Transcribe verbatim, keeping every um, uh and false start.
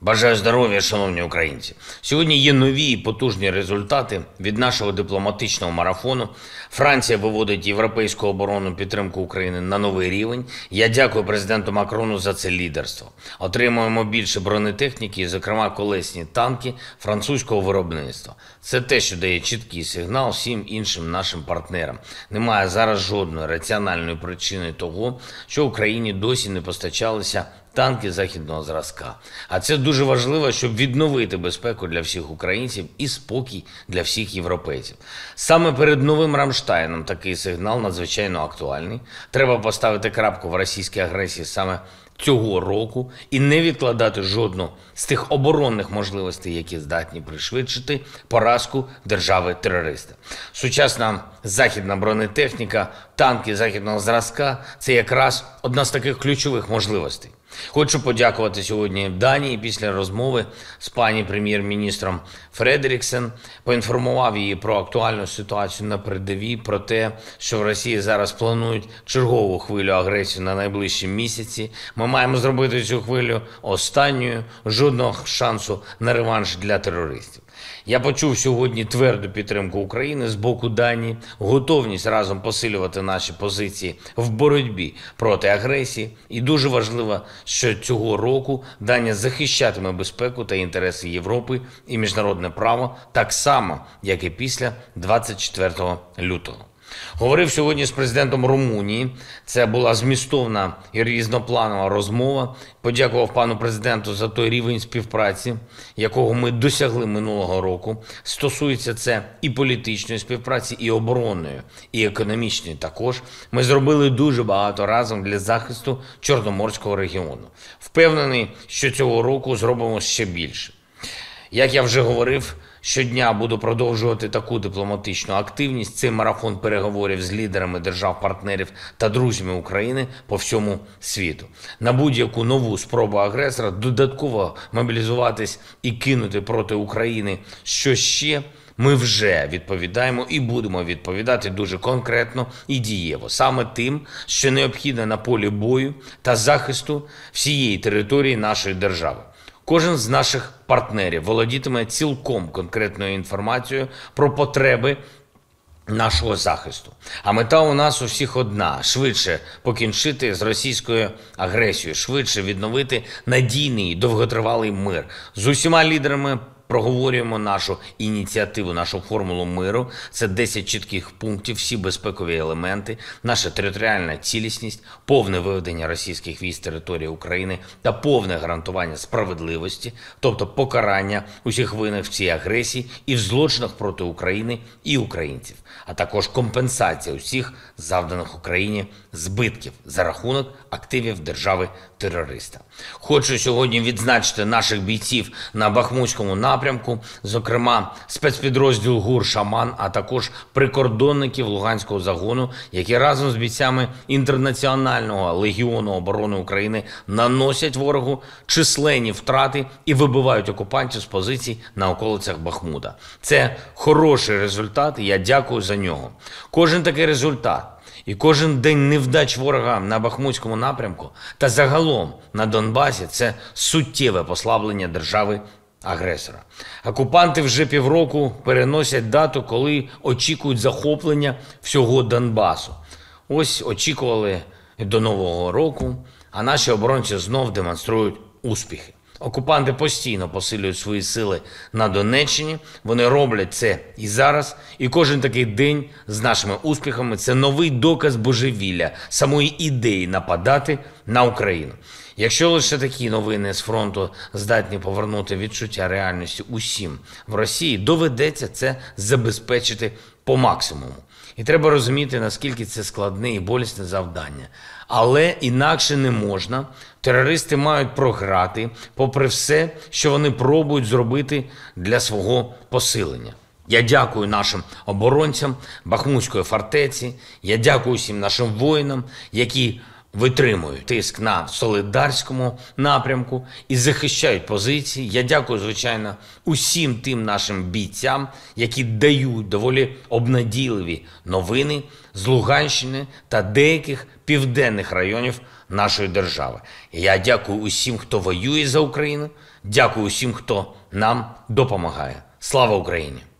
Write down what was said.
Бажаю здоров'я, шановні українці. Сьогодні є нові і потужні результати від нашого дипломатичного марафону. Франція виводить європейську оборонну підтримку України на новий рівень. Я дякую президенту Макрону за це лідерство. Отримуємо більше бронетехніки, зокрема колесні танки французького виробництва. Це те, що дає чіткий сигнал всім іншим нашим партнерам. Немає зараз жодної раціональної причини того, що Україні досі не постачалися танки західного зразка. А це дуже важливо, щоб відновити безпеку для всіх українців і спокій для всіх європейців. Саме перед новим Рамштайном такий сигнал надзвичайно актуальний. Треба поставити крапку в російській агресії саме цього року і не відкладати жодну з тих оборонних можливостей, які здатні пришвидшити поразку держави-терориста. Сучасна західна бронетехніка, танки західного зразка – це якраз одна з таких ключових можливостей. Хочу подякувати сьогодні Данії. Після розмови з пані прем'єр-міністром Фредеріксен поінформував її про актуальну ситуацію на передовій, про те, що в Росії зараз планують чергову хвилю агресії на найближчі місяці. Ми маємо зробити цю хвилю останньою, жодного шансу на реванш для терористів. Я почув сьогодні тверду підтримку України з боку Данії, готовність разом посилювати наші позиції в боротьбі проти агресії. І дуже важливо, що цього року Данія захищатиме безпеку та інтереси Європи і міжнародне право так само, як і після двадцять четвертого лютого. Говорив сьогодні з президентом Румунії. Це була змістовна і різнопланова розмова. Подякував пану президенту за той рівень співпраці, якого ми досягли минулого року. Стосується це і політичної співпраці, і оборонної, і економічної також. Ми зробили дуже багато разом для захисту Чорноморського регіону. Впевнений, що цього року зробимо ще більше. Як я вже говорив, щодня буду продовжувати таку дипломатичну активність. Цей марафон переговорів з лідерами держав-партнерів та друзями України по всьому світу. На будь-яку нову спробу агресора додатково мобілізуватись і кинути проти України що ще, ми вже відповідаємо і будемо відповідати дуже конкретно і дієво. Саме тим, що необхідно на полі бою та захисту всієї території нашої держави. Кожен з наших партнерів володітиме цілком конкретною інформацією про потреби нашого захисту. А мета у нас у всіх одна – швидше покінчити з російською агресією, швидше відновити надійний, довготривалий мир. З усіма лідерами проговорюємо нашу ініціативу, нашу формулу миру. Це десять чітких пунктів, всі безпекові елементи, наша територіальна цілісність, повне виведення російських військ з території України та повне гарантування справедливості, тобто покарання усіх винних в цій агресії і в злочинах проти України і українців, а також компенсація усіх завданих Україні збитків за рахунок активів держави-терориста. Хочу сьогодні відзначити наших бійців на Бахмутському напрямку, зокрема спецпідрозділ ГУР «Шаман», а також прикордонників Луганського загону, які разом з бійцями Інтернаціонального легіону оборони України наносять ворогу численні втрати і вибивають окупантів з позицій на околицях Бахмута. Це хороший результат, і я дякую за нього. Кожен такий результат і кожен день невдач ворога на Бахмутському напрямку та загалом на Донбасі – це суттєве послаблення держави-агресора. Окупанти вже півроку переносять дату, коли очікують захоплення всього Донбасу. Ось очікували до Нового року, а наші оборонці знов демонструють успіхи. Окупанти постійно посилюють свої сили на Донеччині, вони роблять це і зараз, і кожен такий день з нашими успіхами – це новий доказ божевілля, самої ідеї нападати на Україну. Якщо лише такі новини з фронту здатні повернути відчуття реальності усім в Росії, доведеться це забезпечити по максимуму. І треба розуміти, наскільки це складне і болісне завдання. Але інакше не можна. Терористи мають програти, попри все, що вони пробують зробити для свого посилення. Я дякую нашим оборонцям Бахмутської фортеці, я дякую всім нашим воїнам, які витримують тиск на Солидарському напрямку і захищають позиції. Я дякую, звичайно, усім тим нашим бійцям, які дають доволі обнадійливі новини з Луганщини та деяких південних районів нашої держави. Я дякую усім, хто воює за Україну, дякую усім, хто нам допомагає. Слава Україні!